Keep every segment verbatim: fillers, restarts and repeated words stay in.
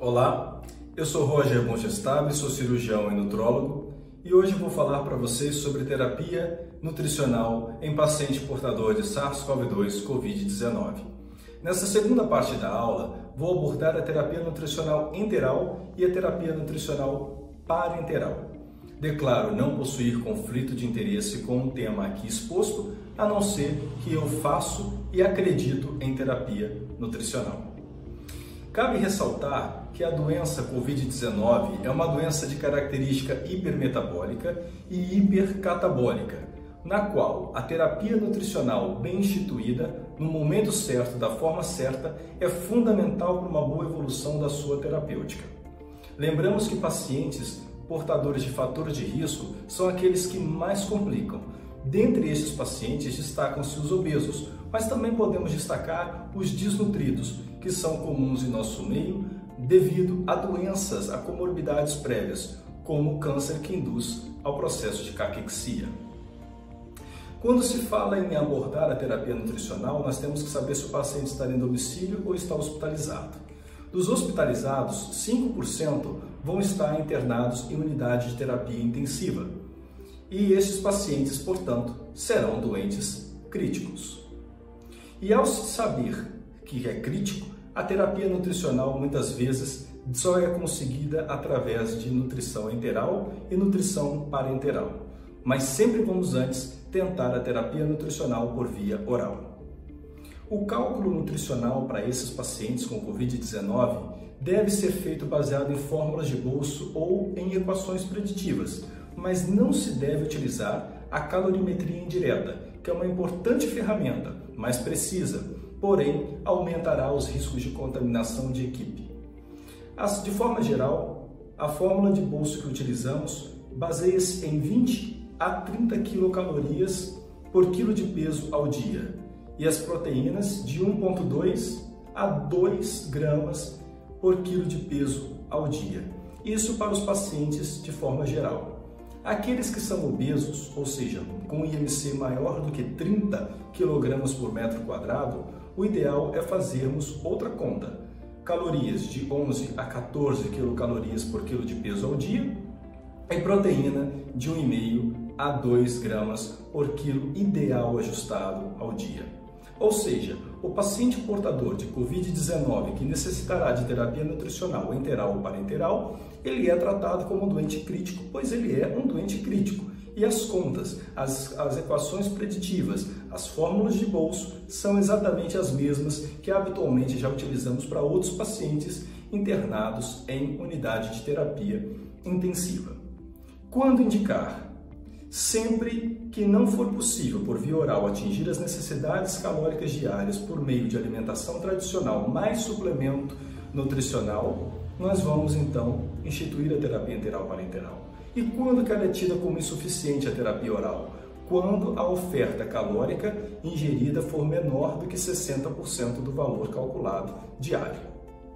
Olá, eu sou Roger Bongestab, sou cirurgião e nutrólogo e hoje vou falar para vocês sobre terapia nutricional em paciente portador de SARS-CoV dois Covid dezenove. Nessa segunda parte da aula, vou abordar a terapia nutricional enteral e a terapia nutricional parenteral. Declaro não possuir conflito de interesse com o tema aqui exposto, a não ser que eu faço e acredito em terapia nutricional. Cabe ressaltar que a doença Covid dezenove é uma doença de característica hipermetabólica e hipercatabólica, na qual a terapia nutricional bem instituída, no momento certo, da forma certa, é fundamental para uma boa evolução da sua terapêutica. Lembramos que pacientes portadores de fatores de risco são aqueles que mais complicam. Dentre estes pacientes destacam-se os obesos, mas também podemos destacar os desnutridos, que são comuns em nosso meio devido a doenças, a comorbidades prévias, como o câncer que induz ao processo de caquexia. Quando se fala em abordar a terapia nutricional, nós temos que saber se o paciente está em domicílio ou está hospitalizado. Dos hospitalizados, cinco por cento vão estar internados em unidade de terapia intensiva. E esses pacientes, portanto, serão doentes críticos. E ao se saber que é crítico, a terapia nutricional muitas vezes só é conseguida através de nutrição enteral e nutrição parenteral. Mas sempre vamos antes tentar a terapia nutricional por via oral. O cálculo nutricional para esses pacientes com Covid dezenove deve ser feito baseado em fórmulas de bolso ou em equações preditivas, mas não se deve utilizar a calorimetria indireta, que é uma importante ferramenta, mais precisa, porém aumentará os riscos de contaminação de equipe. De forma geral, a fórmula de bolso que utilizamos baseia-se em vinte a trinta quilocalorias por quilo de peso ao dia e as proteínas de um vírgula dois a dois gramas por quilo de peso ao dia. Isso para os pacientes de forma geral. Aqueles que são obesos, ou seja, com I M C maior do que trinta quilogramas por metro quadrado, o ideal é fazermos outra conta. Calorias de onze a quatorze quilocalorias por quilo de peso ao dia e proteína de um vírgula cinco a dois gramas por quilo ideal ajustado ao dia. Ou seja, o paciente portador de Covid dezenove que necessitará de terapia nutricional enteral ou parenteral, ele é tratado como um doente crítico, pois ele é um doente crítico. E as contas, as, as equações preditivas, as fórmulas de bolso são exatamente as mesmas que habitualmente já utilizamos para outros pacientes internados em unidade de terapia intensiva. Quando indicar? Sempre que não for possível, por via oral, atingir as necessidades calóricas diárias por meio de alimentação tradicional mais suplemento nutricional, nós vamos então instituir a terapia enteral parenteral. E quando que ela é tida como insuficiente a terapia oral? Quando a oferta calórica ingerida for menor do que sessenta por cento do valor calculado diário.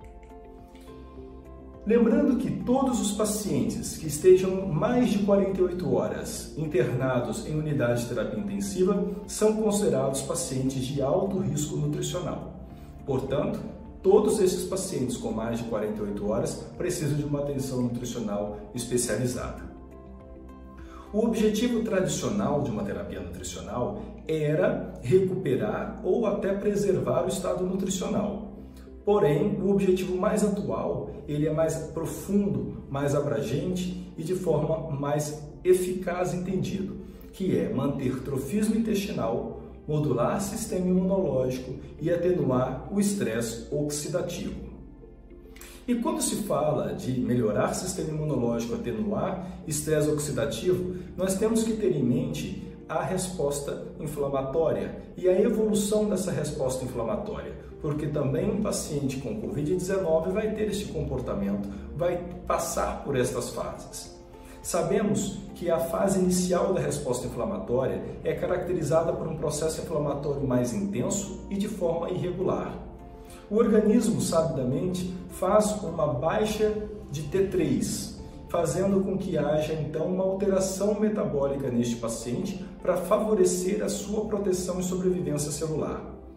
Lembrando que todos os pacientes que estejam mais de quarenta e oito horas internados em unidade de terapia intensiva são considerados pacientes de alto risco nutricional. Portanto, todos esses pacientes com mais de quarenta e oito horas precisam de uma atenção nutricional especializada. O objetivo tradicional de uma terapia nutricional era recuperar ou até preservar o estado nutricional. Porém, o objetivo mais atual, ele é mais profundo, mais abrangente e de forma mais eficaz entendido, que é manter trofismo intestinal, modular sistema imunológico e atenuar o estresse oxidativo. E quando se fala de melhorar sistema imunológico, atenuar estresse oxidativo, nós temos que ter em mente a resposta inflamatória e a evolução dessa resposta inflamatória, porque também um paciente com Covid dezenove vai ter este comportamento, vai passar por estas fases. Sabemos que a fase inicial da resposta inflamatória é caracterizada por um processo inflamatório mais intenso e de forma irregular. O organismo, sabidamente, faz uma baixa de T três, fazendo com que haja então uma alteração metabólica neste paciente para favorecer a sua proteção e sobrevivência celular.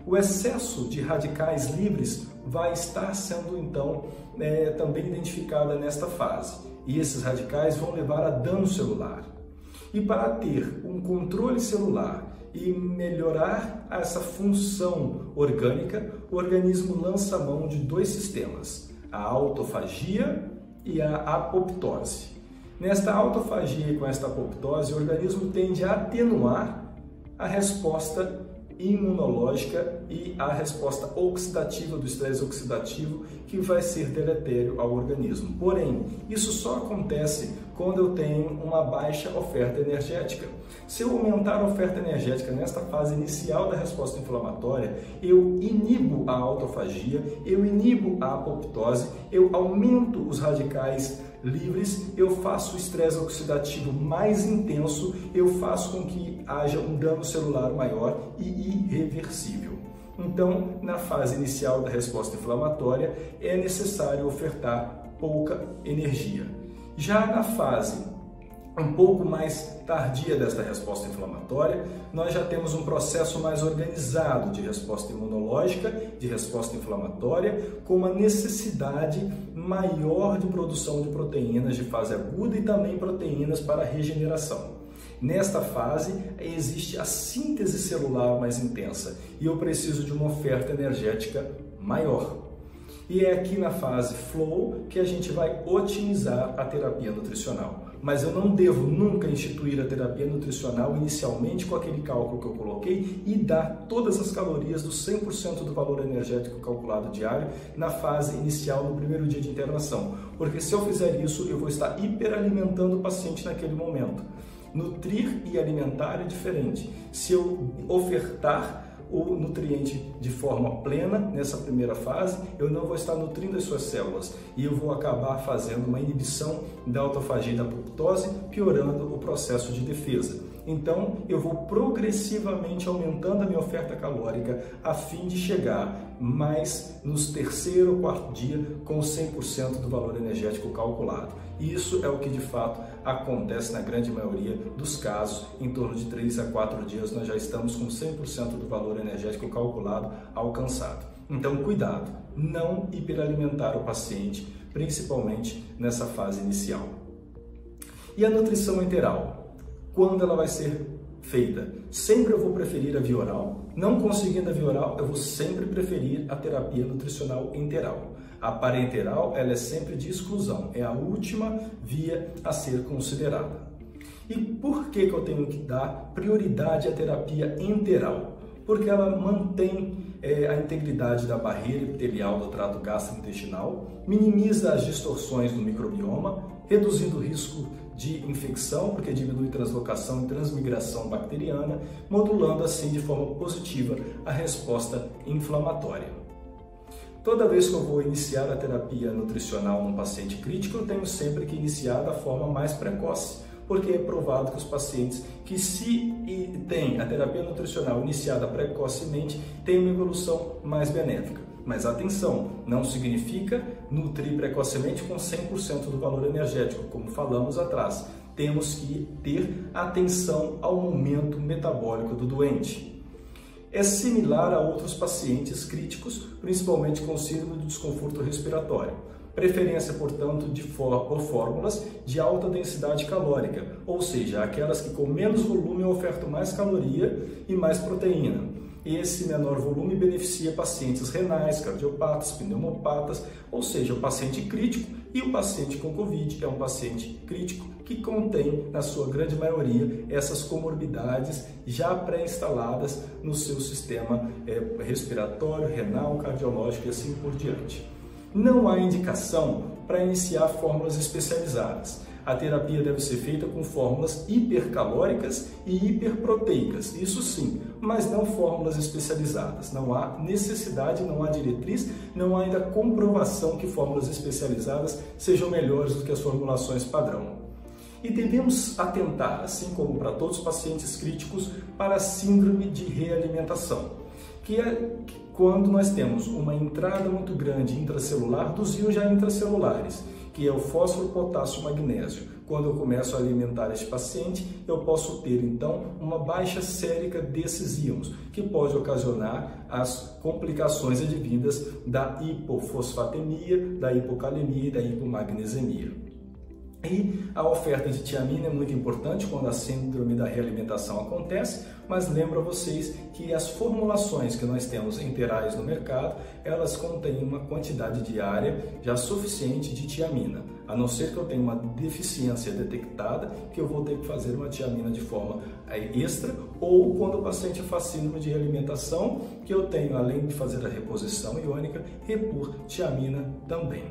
O excesso de radicais livres vai estar sendo, então, é, também identificada nesta fase. E esses radicais vão levar a dano celular. E para ter um controle celular e melhorar essa função orgânica, o organismo lança mão de dois sistemas, a autofagia e a apoptose. Nesta autofagia e com esta apoptose, o organismo tende a atenuar a resposta imunológica e a resposta oxidativa do estresse oxidativo, que vai ser deletério ao organismo. Porém, isso só acontece quando eu tenho uma baixa oferta energética. Se eu aumentar a oferta energética nesta fase inicial da resposta inflamatória, eu inibo a autofagia, eu inibo a apoptose, eu aumento os radicais livres, eu faço o estresse oxidativo mais intenso, eu faço com que haja um dano celular maior e irreversível. Então, na fase inicial da resposta inflamatória, é necessário ofertar pouca energia. Já na fase um pouco mais tardia desta resposta inflamatória, nós já temos um processo mais organizado de resposta imunológica, de resposta inflamatória, com uma necessidade maior de produção de proteínas de fase aguda e também proteínas para regeneração. Nesta fase, existe a síntese celular mais intensa e eu preciso de uma oferta energética maior. E é aqui na fase flow que a gente vai otimizar a terapia nutricional. Mas eu não devo nunca instituir a terapia nutricional inicialmente com aquele cálculo que eu coloquei e dar todas as calorias do cem por cento do valor energético calculado diário na fase inicial, no primeiro dia de internação. Porque se eu fizer isso, eu vou estar hiperalimentando o paciente naquele momento. Nutrir e alimentar é diferente. Se eu ofertar o nutriente de forma plena nessa primeira fase, eu não vou estar nutrindo as suas células e eu vou acabar fazendo uma inibição da autofagia e da apoptose, piorando o processo de defesa. Então, eu vou progressivamente aumentando a minha oferta calórica a fim de chegar mais nos terceiro ou quarto dia com cem por cento do valor energético calculado. E isso é o que de fato acontece na grande maioria dos casos. Em torno de três a quatro dias nós já estamos com cem por cento do valor energético calculado alcançado. Então, cuidado, não hiperalimentar o paciente, principalmente nessa fase inicial. E a nutrição enteral? Quando ela vai ser feita? Sempre eu vou preferir a via oral. Não conseguindo a via oral, eu vou sempre preferir a terapia nutricional enteral. A parenteral, ela é sempre de exclusão, é a última via a ser considerada. E por que que eu tenho que dar prioridade à terapia enteral? Porque ela mantém é, a integridade da barreira epitelial do trato gastrointestinal, minimiza as distorções do microbioma, reduzindo o risco de infecção, porque diminui translocação e transmigração bacteriana, modulando assim de forma positiva a resposta inflamatória. Toda vez que eu vou iniciar a terapia nutricional num paciente crítico, eu tenho sempre que iniciar da forma mais precoce, porque é provado que os pacientes que se têm a terapia nutricional iniciada precocemente têm uma evolução mais benéfica. Mas atenção, não significa nutrir precocemente com cem por cento do valor energético, como falamos atrás. Temos que ter atenção ao momento metabólico do doente. É similar a outros pacientes críticos, principalmente com síndrome do desconforto respiratório. Preferência, portanto, de for por fórmulas de alta densidade calórica, ou seja, aquelas que com menos volume ofertam mais caloria e mais proteína. Esse menor volume beneficia pacientes renais, cardiopatas, pneumopatas, ou seja, o paciente crítico, e o paciente com Covid é um paciente crítico que contém, na sua grande maioria, essas comorbidades já pré-instaladas no seu sistema é, respiratório, renal, cardiológico e assim por diante. Não há indicação para iniciar fórmulas especializadas. A terapia deve ser feita com fórmulas hipercalóricas e hiperproteicas, isso sim, mas não fórmulas especializadas. Não há necessidade, não há diretriz, não há ainda comprovação que fórmulas especializadas sejam melhores do que as formulações padrão. E devemos atentar, assim como para todos os pacientes críticos, para a síndrome de realimentação, que é quando nós temos uma entrada muito grande intracelular dos íons já intracelulares, que é o fósforo, potássio e magnésio. quando eu começo a alimentar este paciente, eu posso ter então uma baixa sérica desses íons, que pode ocasionar as complicações advindas da hipofosfatemia, da hipocalemia e da hipomagnesemia. E a oferta de tiamina é muito importante quando a síndrome da realimentação acontece, mas lembro a vocês que as formulações que nós temos enterais no mercado, elas contêm uma quantidade diária já suficiente de tiamina, a não ser que eu tenha uma deficiência detectada, que eu vou ter que fazer uma tiamina de forma extra, ou quando o paciente faz síndrome de realimentação, que eu tenho, além de fazer a reposição iônica, repor tiamina também.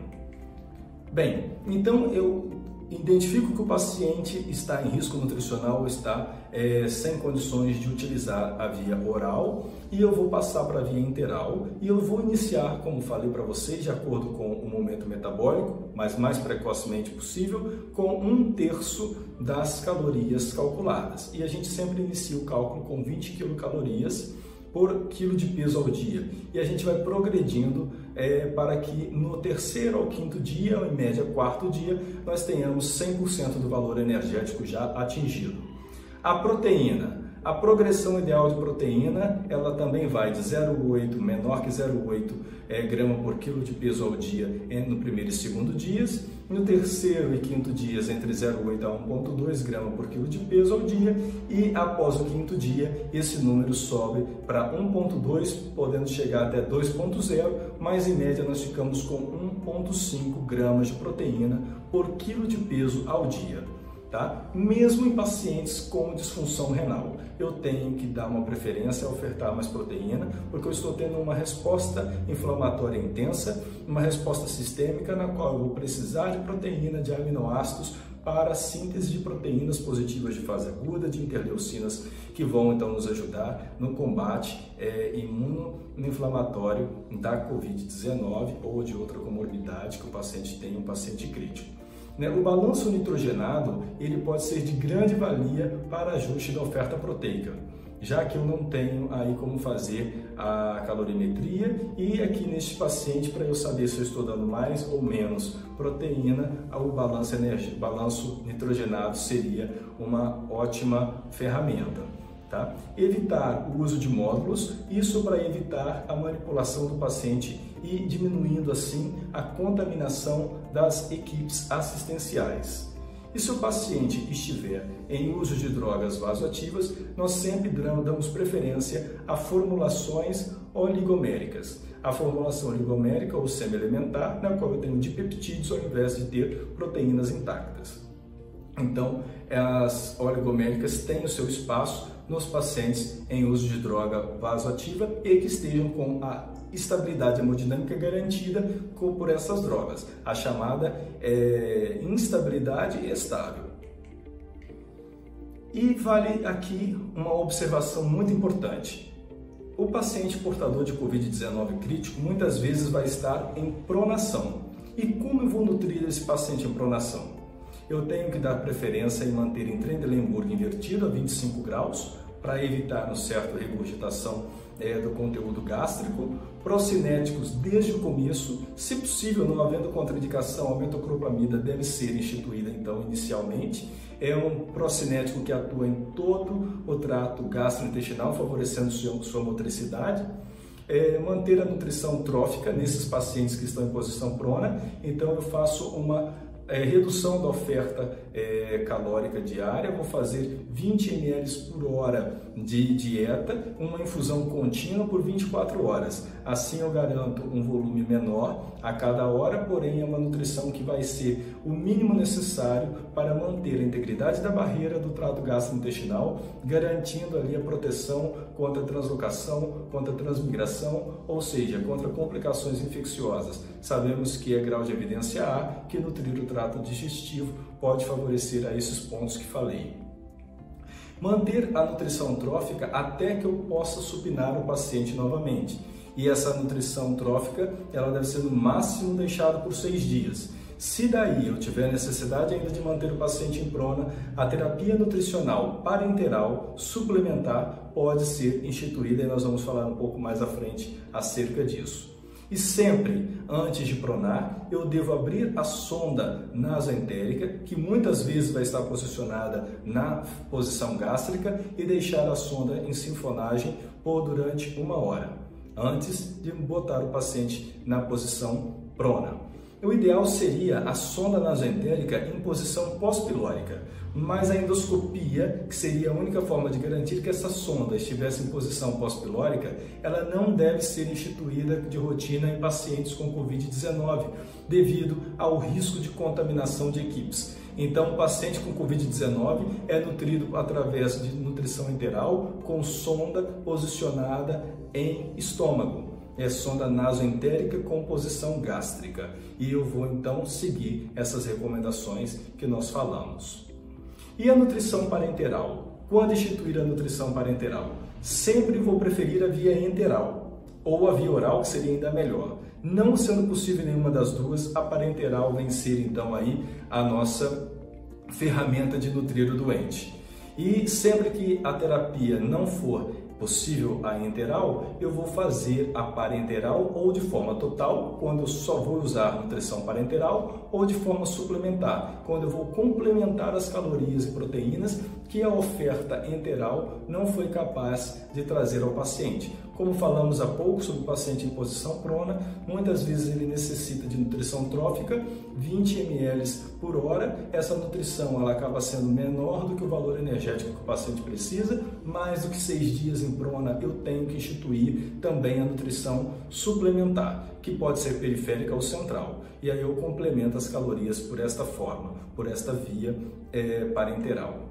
Bem, então eu identifico que o paciente está em risco nutricional ou está é, sem condições de utilizar a via oral e eu vou passar para a via enteral e eu vou iniciar, como falei para vocês, de acordo com o momento metabólico, mas mais precocemente possível, com um terço das calorias calculadas. E a gente sempre inicia o cálculo com vinte quilocalorias por quilo de peso ao dia. E a gente vai progredindo é, para que no terceiro ao quinto dia, ou em média quarto dia, nós tenhamos cem por cento do valor energético já atingido. A proteína. A progressão ideal de proteína, ela também vai de zero vírgula oito, menor que zero vírgula oito é, grama por quilo de peso ao dia no primeiro e segundo dias. No terceiro e quinto dias, entre zero vírgula oito a um vírgula dois grama por quilo de peso ao dia. E após o quinto dia, esse número sobe para um vírgula dois, podendo chegar até dois vírgula zero, mas em média nós ficamos com um vírgula cinco gramas de proteína por quilo de peso ao dia. Tá? Mesmo em pacientes com disfunção renal, eu tenho que dar uma preferência a ofertar mais proteína, porque eu estou tendo uma resposta inflamatória intensa, uma resposta sistêmica na qual eu vou precisar de proteína, de aminoácidos para a síntese de proteínas positivas de fase aguda, de interleucinas, que vão então nos ajudar no combate é, imunoinflamatório da covid dezenove ou de outra comorbidade que o paciente tem, um paciente crítico. O balanço nitrogenado ele pode ser de grande valia para ajuste da oferta proteica, já que eu não tenho aí como fazer a calorimetria e aqui neste paciente, para eu saber se eu estou dando mais ou menos proteína, o balanço, energia, balanço nitrogenado seria uma ótima ferramenta. Tá? Evitar o uso de módulos, isso para evitar a manipulação do paciente e diminuindo assim a contaminação das equipes assistenciais. E se o paciente estiver em uso de drogas vasoativas, nós sempre damos preferência a formulações oligoméricas. A formulação oligomérica ou semi-elementar, na qual eu tenho dipeptídeos ao invés de ter proteínas intactas. Então, as oligoméricas têm o seu espaço nos pacientes em uso de droga vasoativa e que estejam com a estabilidade hemodinâmica garantida por essas drogas, a chamada é, instabilidade estável. E vale aqui uma observação muito importante. O paciente portador de covid dezenove crítico muitas vezes vai estar em pronação. E como eu vou nutrir esse paciente em pronação? Eu tenho que dar preferência em manter em Trendelenburg invertido a vinte e cinco graus para evitar no certo regurgitação é, do conteúdo gástrico, procinéticos desde o começo, se possível, não havendo contraindicação, a metoclopramida deve ser instituída então inicialmente. É um procinético que atua em todo o trato gastrointestinal, favorecendo sua, sua motricidade. É, manter a nutrição trófica nesses pacientes que estão em posição prona, então eu faço uma É, redução da oferta é, calórica diária, vou fazer vinte mililitros por hora de dieta, uma infusão contínua por vinte e quatro horas. Assim eu garanto um volume menor a cada hora, porém é uma nutrição que vai ser o mínimo necessário para manter a integridade da barreira do trato gastrointestinal, garantindo ali a proteção contra a translocação, contra a transmigração, ou seja, contra complicações infecciosas. Sabemos que é grau de evidência A que nutrir o trato digestivo pode favorecer a esses pontos que falei. Manter a nutrição trófica até que eu possa supinar o paciente novamente. E essa nutrição trófica, ela deve ser no máximo deixada por seis dias. Se daí eu tiver necessidade ainda de manter o paciente em prona, a terapia nutricional parenteral suplementar pode ser instituída e nós vamos falar um pouco mais à frente acerca disso. E sempre, antes de pronar, eu devo abrir a sonda nasoentérica, que muitas vezes vai estar posicionada na posição gástrica, e deixar a sonda em sinfonagem por durante uma hora, antes de botar o paciente na posição prona. O ideal seria a sonda nasoentérica em posição pós-pilórica, mas a endoscopia, que seria a única forma de garantir que essa sonda estivesse em posição pós-pilórica, ela não deve ser instituída de rotina em pacientes com covid dezenove, devido ao risco de contaminação de equipes. Então, o paciente com covid dezenove é nutrido através de nutrição enteral com sonda posicionada em estômago. É sonda nasoentérica com posição gástrica. E eu vou então seguir essas recomendações que nós falamos. E a nutrição parenteral? Quando instituir a nutrição parenteral? Sempre vou preferir a via enteral ou a via oral, que seria ainda melhor. Não sendo possível nenhuma das duas, a parenteral vem ser então aí a nossa ferramenta de nutrir o doente. E sempre que a terapia não for possível a enteral, eu vou fazer a parenteral ou de forma total, quando eu só vou usar nutrição parenteral, ou de forma suplementar, quando eu vou complementar as calorias e proteínas que a oferta enteral não foi capaz de trazer ao paciente. Como falamos há pouco sobre o paciente em posição prona, muitas vezes ele necessita de nutrição trófica, vinte mililitros por hora. Essa nutrição ela acaba sendo menor do que o valor energético que o paciente precisa, mais do que seis dias em prona eu tenho que instituir também a nutrição suplementar, que pode ser periférica ou central. E aí eu complemento as calorias por esta forma, por esta via é, parenteral.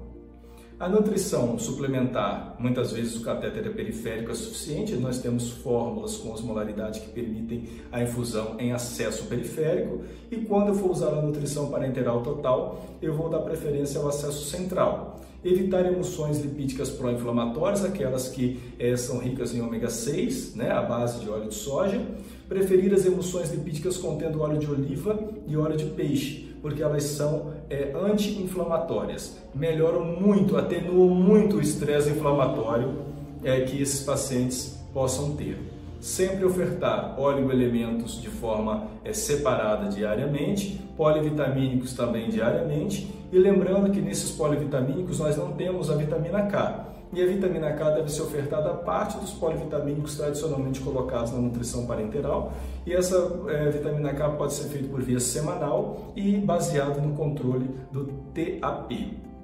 A nutrição suplementar, muitas vezes o catéter é periférico é suficiente, nós temos fórmulas com osmolaridade que permitem a infusão em acesso periférico, e quando eu for usar a nutrição parenteral total, eu vou dar preferência ao acesso central. Evitar emulsões lipídicas pró-inflamatórias, aquelas que é, são ricas em ômega seis, né, à base de óleo de soja. Preferir as emulsões lipídicas contendo óleo de oliva e óleo de peixe, porque elas são é, anti-inflamatórias. Melhoram muito, atenuam muito o estresse inflamatório é, que esses pacientes possam ter. Sempre ofertar oligoelementos de forma é, separada diariamente, polivitamínicos também diariamente, e lembrando que nesses polivitamínicos nós não temos a vitamina K. E a vitamina K deve ser ofertada a parte dos polivitamínicos tradicionalmente colocados na nutrição parenteral. E essa é, vitamina K pode ser feita por via semanal e baseado no controle do T A P.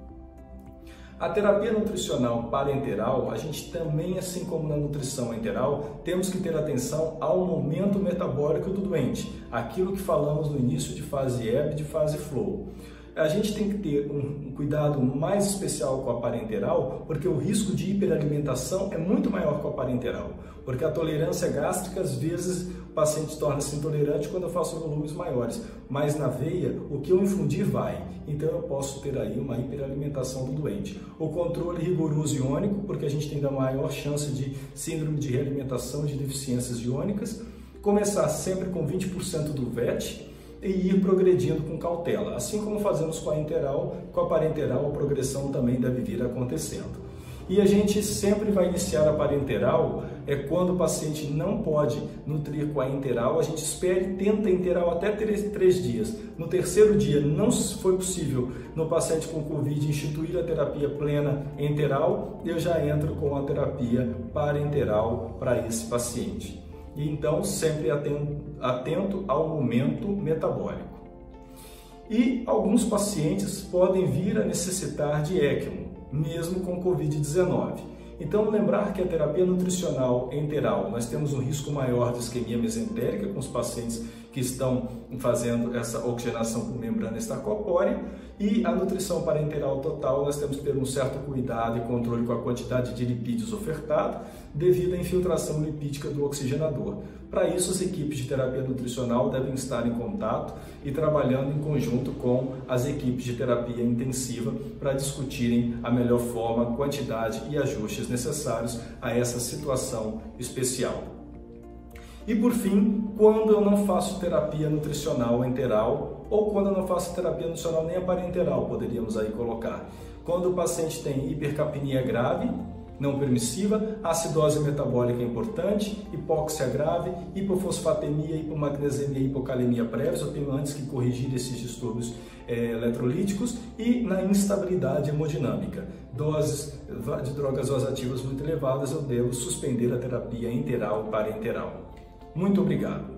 A terapia nutricional parenteral, a gente também, assim como na nutrição enteral, temos que ter atenção ao momento metabólico do doente, aquilo que falamos no início de fase ebb e de fase flow. A gente tem que ter um cuidado mais especial com a parenteral, porque o risco de hiperalimentação é muito maior com a parenteral, porque a tolerância gástrica, às vezes, o paciente torna-se intolerante quando eu faço volumes maiores, mas na veia, o que eu infundir vai, então eu posso ter aí uma hiperalimentação do doente. O controle rigoroso iônico, porque a gente tem a maior chance de síndrome de realimentação de deficiências iônicas, começar sempre com vinte por cento do V E T, e ir progredindo com cautela. Assim como fazemos com a enteral, com a parenteral a progressão também deve vir acontecendo. E a gente sempre vai iniciar a parenteral é quando o paciente não pode nutrir com a enteral, a gente espera e tenta a enteral até três, três dias. No terceiro dia não foi possível no paciente com Covid instituir a terapia plena enteral, eu já entro com a terapia parenteral para esse paciente. E então sempre atento, atento ao momento metabólico. E alguns pacientes podem vir a necessitar de ECMO, mesmo com Covid dezenove. Então, lembrar que a terapia nutricional enteral, nós temos um risco maior de isquemia mesentérica com os pacientes que estão fazendo essa oxigenação por membrana extracorpórea, e a nutrição parenteral total, nós temos que ter um certo cuidado e controle com a quantidade de lipídios ofertado, devido à infiltração lipídica do oxigenador. Para isso, as equipes de terapia nutricional devem estar em contato e trabalhando em conjunto com as equipes de terapia intensiva para discutirem a melhor forma, quantidade e ajustes necessários a essa situação especial. E por fim, quando eu não faço terapia nutricional enteral ou quando eu não faço terapia nutricional nem a parenteral, poderíamos aí colocar. Quando o paciente tem hipercapnia grave, não permissiva, acidose metabólica importante, hipóxia grave, hipofosfatemia, hipomagnesemia, hipocalemia prévias. Eu tenho antes que corrigir esses distúrbios é, eletrolíticos e na instabilidade hemodinâmica. Doses de drogas vasoativas muito elevadas, eu devo suspender a terapia enteral e parenteral. Muito obrigado.